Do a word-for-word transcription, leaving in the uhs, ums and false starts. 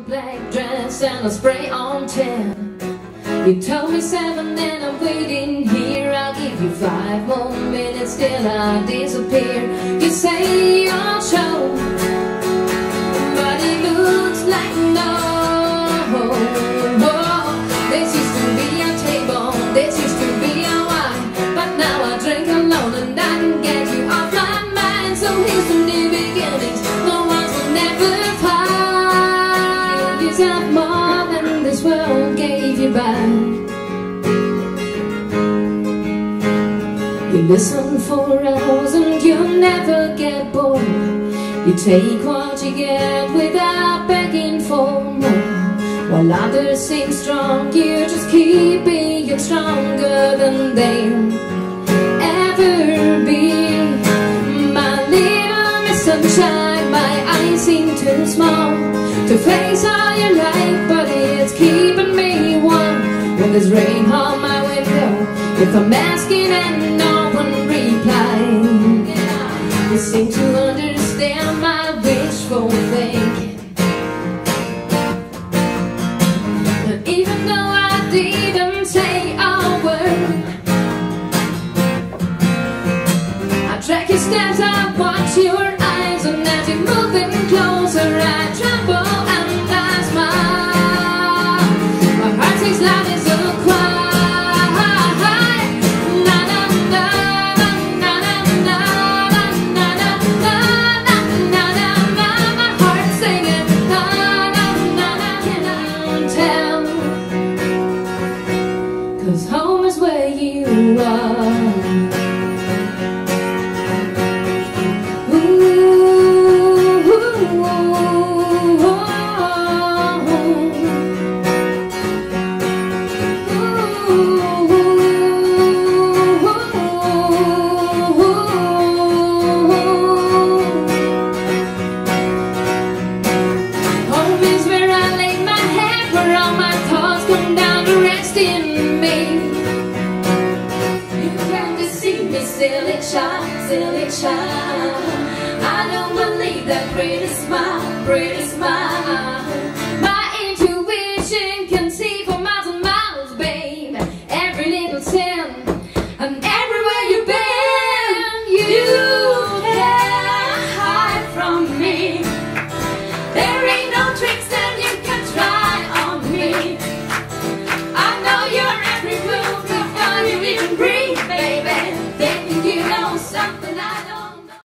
black dress and a spray on tan. You told me seven and I'm waiting here. I'll give you five more minutes till I disappear. You say you'll show, but it looks like no. This used to be a table, this used to be a wine, but now I drink alone and I can get you off my mind. So here's to new beginnings, the ones we'll never find. You deserve more than this world gave you back. You listen for hours and you'll never get bored. You take what you get without begging for more. While others seem strong, you just keep being stronger than they'll ever be. My little Miss Sunshine, my eyes seem too small to face all your life, but it's keeping me warm when there's rain on my window. If I'm asking and no one replies, you seem to understand my wishful thinking. And even though I didn't say a word, I track your steps, I watch your eyes, and as you're moving closer, I tremble and I smile. My heart sings loud as a choir. Cause home is where you are. Ooh, ooh, ooh, ooh. Home is where I lay my head, where all my thoughts come down to rest in me. You come to see me, silly child, silly child. I don't believe that pretty smile, pretty smile.